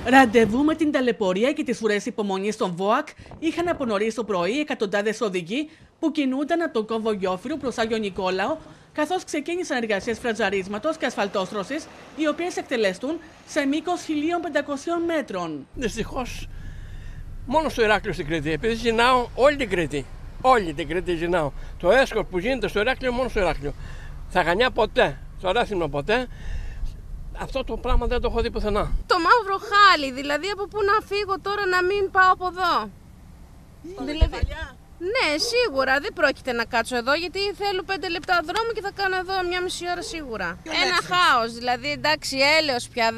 Ραντεβού με την ταλαιπωρία και τις ουρές υπομονής των ΒΟΑΚ είχαν από νωρίς το πρωί εκατοντάδες οδηγοί που κινούνταν από τον κόμβο Γιόφυρου προς Άγιο Νικόλαο, καθώς ξεκίνησαν εργασίες φρετζαρίσματος και ασφαλτόστρωσης, οι οποίες εκτελεστούν σε μήκος 1.500 μέτρων. Δυστυχώς, μόνο στο Ηράκλειο στην Κρήτη, επειδή ζηνάω όλη την Κρήτη. Όλη την Κρήτη ζηνάω. Το έσκορ που γίνεται στο Ηράκλειο, μόνο στο Ηράκλειο. Θα Χανιά ποτέ, στο Ρέθυμνο ποτέ. Αυτό το πράγμα δεν το έχω δει πουθενά. Το μαύρο χάλι, δηλαδή από πού να φύγω τώρα να μην πάω από εδώ. Δηλαδή, ναι, σίγουρα δεν πρόκειται να κάτσω εδώ γιατί θέλω 5 λεπτά δρόμο και θα κάνω εδώ μια μισή ώρα σίγουρα. Ένα χάος, δηλαδή εντάξει, έλεος πια,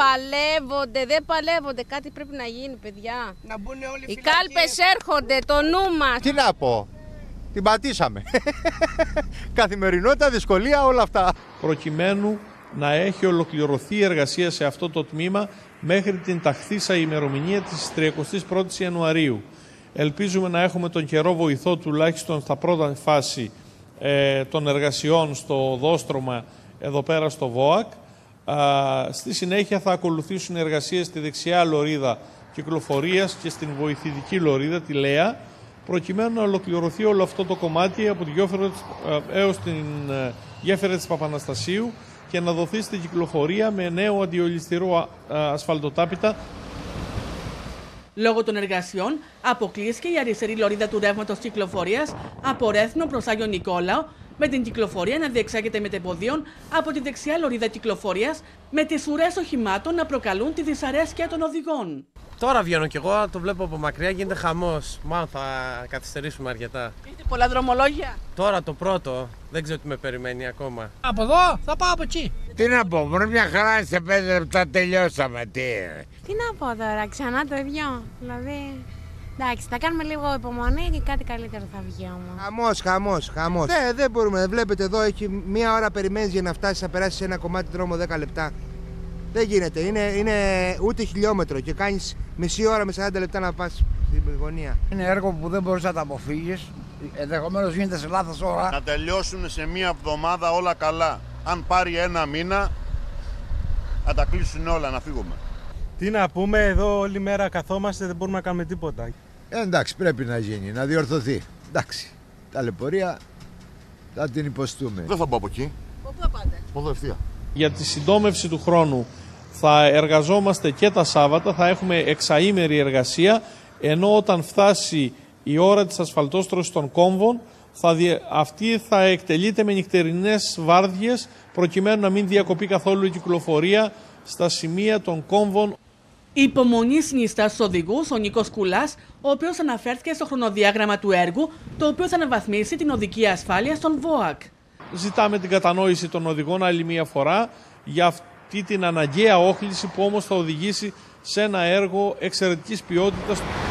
δεν παλεύονται, κάτι πρέπει να γίνει παιδιά. Να μπουν όλοι οι κάλπες έρχονται, το νου μας. Τι να πω, την πατήσαμε. Καθημερινότητα, δυσκολία, όλα αυτά. Προκειμένου να έχει ολοκληρωθεί η εργασία σε αυτό το τμήμα μέχρι την ταχθήσα ημερομηνία της 31ης Ιανουαρίου. Ελπίζουμε να έχουμε τον καιρό βοηθό τουλάχιστον στα πρώτα φάση των εργασιών στο δόστρωμα εδώ πέρα στο ΒΟΑΚ. Στη συνέχεια θα ακολουθήσουν εργασίες στη δεξιά λωρίδα κυκλοφορίας και στην βοηθητική λωρίδα, τη ΛΕΑ, προκειμένου να ολοκληρωθεί όλο αυτό το κομμάτι από τη Γιόφυρο έως την γέφυρα της Παπαναστασίου και να δοθεί στην κυκλοφορία με νέο αντιολισθηρό ασφαλτοτάπητα. Λόγω των εργασιών, αποκλείστηκε η αριστερή λωρίδα του ρεύματος κυκλοφορίας από Ρέθυμνο προς Άγιο Νικόλαο, με την κυκλοφορία να διεξάγεται μετεποδίων από τη δεξιά λωρίδα κυκλοφορίας, με τις ουρές οχημάτων να προκαλούν τη δυσαρέσκεια των οδηγών. Τώρα βγαίνω κι εγώ, το βλέπω από μακριά, γίνεται χαμός. Μάλλον θα καθυστερήσουμε αρκετά. Έχετε πολλά δρομολόγια? Τώρα το πρώτο, δεν ξέρω τι με περιμένει ακόμα. Από εδώ θα πάω από εκεί. Τι να πω, μόνο μια χαρά σε 5 λεπτά τελειώσαμε. Τι να πω τώρα, ξανά το ίδιο. Δηλαδή, εντάξει, θα κάνουμε λίγο υπομονή και κάτι καλύτερο θα βγει όμως. Χαμός. Δεν μπορούμε, βλέπετε εδώ έχει μία ώρα περιμένεις για να φτάσεις να περάσεις ένα κομμάτι δρόμο 10 λεπτά. Δεν γίνεται, είναι ούτε χιλιόμετρο και κάνεις μισή ώρα με 40 λεπτά να πας στην γωνία. Είναι έργο που δεν μπορείς να το αποφύγεις, ενδεχομένως γίνεται σε λάθος ώρα. Να τελειώσουν σε μία εβδομάδα όλα καλά. Αν πάρει ένα μήνα, θα τα κλείσουν όλα, να φύγουμε. Τι να πούμε, εδώ όλη μέρα καθόμαστε, δεν μπορούμε να κάνουμε τίποτα. Εντάξει, πρέπει να γίνει, να διορθωθεί. Εντάξει, ταλαιπωρία θα την υποστούμε. Δεν θα πάω από εκεί. Πού θα πάτε? Εδώ ευθεία. Για τη συντόμευση του χρόνου θα εργαζόμαστε και τα Σάββατα, θα έχουμε εξαήμερη εργασία, ενώ όταν φτάσει η ώρα της ασφαλτόστρωσης των κόμβων, αυτή θα εκτελείται με νυχτερινές βάρδιες, προκειμένου να μην διακοπεί καθόλου η κυκλοφορία στα σημεία των κόμβων. Η υπομονή συνιστά στους οδηγούς ο Νίκος Κουλάς, ο οποίος αναφέρθηκε στο χρονοδιάγραμμα του έργου, το οποίο θα αναβαθμίσει την οδική ασφάλεια στον ΒΟΑΚ. Ζητάμε την κατανόηση των οδηγών άλλη μία φορά για αυτή την αναγκαία όχληση που όμως θα οδηγήσει σε ένα έργο εξαιρετικής ποιότητας.